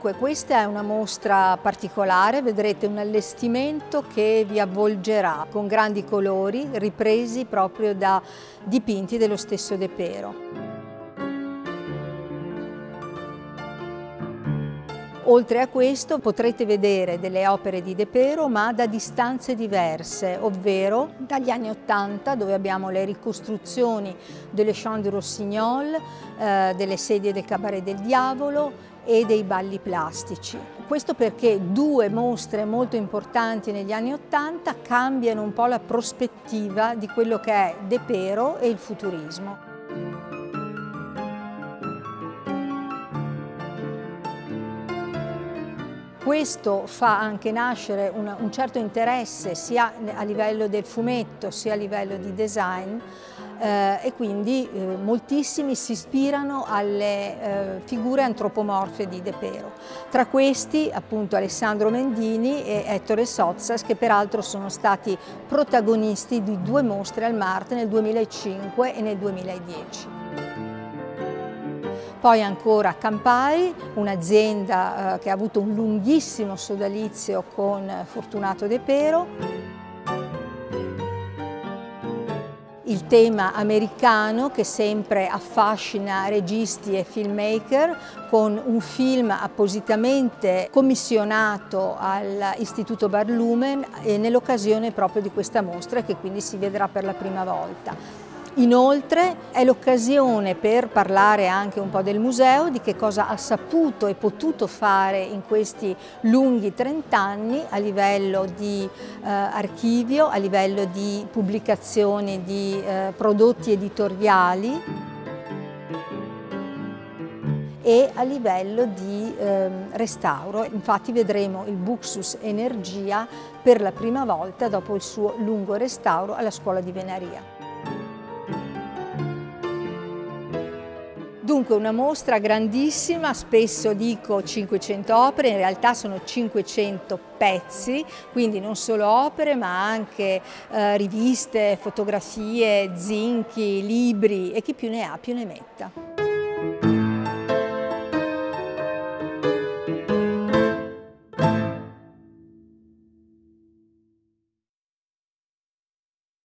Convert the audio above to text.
Dunque, questa è una mostra particolare, vedrete un allestimento che vi avvolgerà con grandi colori ripresi proprio da dipinti dello stesso De Pero. Oltre a questo potrete vedere delle opere di De Pero ma da distanze diverse, ovvero dagli anni '80 dove abbiamo le ricostruzioni delle Chants du Rossignol, delle sedie del Cabaret del Diavolo e dei balli plastici. Questo perché due mostre molto importanti negli anni '80 cambiano un po' la prospettiva di quello che è De Pero e il futurismo. Questo fa anche nascere un certo interesse sia a livello del fumetto sia a livello di design e quindi moltissimi si ispirano alle figure antropomorfe di De Pero. Tra questi appunto Alessandro Mendini e Ettore Sottsass, che peraltro sono stati protagonisti di due mostre al Marte nel 2005 e nel 2010. Poi ancora Campari, un'azienda che ha avuto un lunghissimo sodalizio con Fortunato De Pero. Il tema americano che sempre affascina registi e filmmaker, con un film appositamente commissionato all'Istituto Barlumen nell'occasione proprio di questa mostra, che quindi si vedrà per la prima volta. Inoltre è l'occasione per parlare anche un po' del museo, di che cosa ha saputo e potuto fare in questi lunghi 30 anni a livello di archivio, a livello di pubblicazioni di prodotti editoriali e a livello di restauro. Infatti vedremo il Buxus Energia per la prima volta dopo il suo lungo restauro alla Scuola di Venaria. Dunque una mostra grandissima, spesso dico 500 opere, in realtà sono 500 pezzi, quindi non solo opere ma anche riviste, fotografie, zinchi, libri e chi più ne ha più ne metta.